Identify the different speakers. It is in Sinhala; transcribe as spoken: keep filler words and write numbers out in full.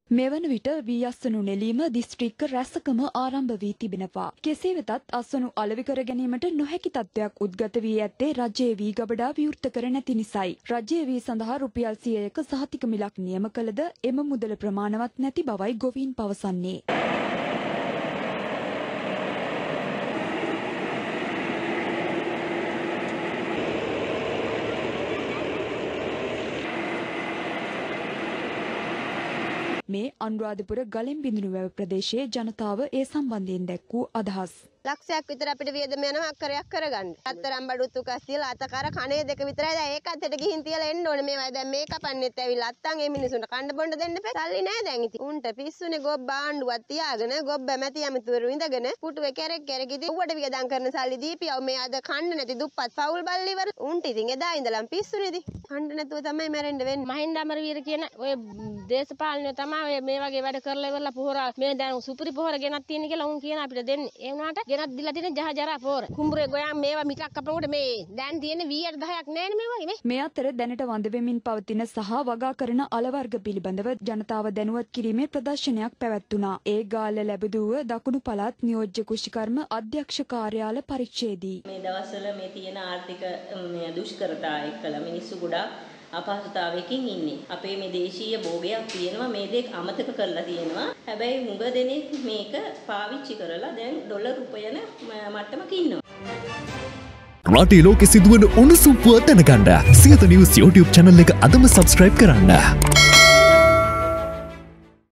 Speaker 1: මෙවන විට වී අස්වනු නෙලීම දිස්ත්‍රික්ක රැසකම ආරම්භ වී තිබෙනවා. කෙසේ වෙතත් අස්වනු අලෙවි කර ගැනීමට නොහැකි තත්ත්වයක් උද්ගත වී ඇත්තේ රජයේ වී ගබඩා විවෘත කර නැති නිසයි. රජයේ වී සඳහා රුපියල් සියයක සහතික මිලක් නියම කළද එම මුදල ප්‍රමාණවත් නැති බවයි ගොවීන් පවසන්නේ. මේ අනුරාධපුර ගලෙන් බිඳුණු වැව ප්‍රදේශයේ ජනතාව ඒ සම්බන්ධයෙන් දැක් වූ අදහස්.
Speaker 2: ලක්ෂයක් විතර අපිට වියදම යනවා අක්කරයක් කරගන්න. අත්තරම් බඩුත් උකස් තියලා අතකර කණේ දෙක විතරයි දැන් ඒකත් හෙට ගිහින් තියලා එන්න ඕනේ. මේවා දැන් මේ කපන්නෙත් ඇවිල්ලා අත්තන් ඒ මිනිසුන්ට කන්න බොන්න දෙන්න බෑ. සල්ලි නෑ දැන් ඉතින්. උන්ට පිස්සුනේ ගොබ් ආණ්ඩුවක් තියාගෙන ගොබ් මැති යමතුරු ඉඳගෙන පුටුවේ කැරක් කැරක ඉතින් උවට වියදම් කරන සල්ලි දීපියව මේ අද කන්න නැති දුප්පත් පවුල් බල්ලි ඉවර. උන්ට ඉතින් එදා ඉඳලම පිස්සුනේ ඉතින්. කන්න නැතුව තමයි මැරෙන්න වෙන්නේ.
Speaker 3: මහින්ද අමරවීර කියන ඔය දේශපාලනය තමයි මේ වගේ වැඩ කරලා ඉවරලා පොහොර මේ දැන් සුපිරි පොහොර ගෙනත් තියෙන කියලා උන් කියන අපිට දෙන්නේ. ඒ වුණාට ගෙනත් දීලා තියෙන ජහ ජරා පොහොර. කුඹුරේ ගොයන් මේවා මිටක් කපනකොට මේ දැන් තියෙන වීයට දහයක් නෑනේ මේ වගේ මේ.
Speaker 1: මේ අතර දැනට වඳ වෙමින් පවතින සහ වගා කරන අල වර්ග පිළිබඳව ජනතාව දැනුවත් කිරීමේ ප්‍රදර්ශනයක් පැවැත්වුණා. ඒ ගාල්ල ලැබුදුව දකුණු පළාත් නියෝජ්‍ය කුෂිකර්ම අධ්‍යක්ෂ කාර්යාල පරිච්ඡේදී.
Speaker 4: මේ දවස්වල මේ තියෙන ආර්ථික දුෂ්කරතා එක්කලා මිනිස්සු ගොඩාක් අපහසුතාවයකින් ඉන්නේ. අපේ මේ දේශීය භෝගයක් තියෙනවා මේ දෙක අමතක කරලා තියෙනවා. හැබැයි මුග දෙනෙක් මේක පාවිච්චි කරලා දැන් ඩොලර් රුපියන මට්ටමක ඉන්නවා.
Speaker 5: රටේ ලෝකෙ සිදුවන උණුසුම් පුවත් දැනගන්න සියත නිවුස් YouTube channel එක අදම subscribe කරන්න.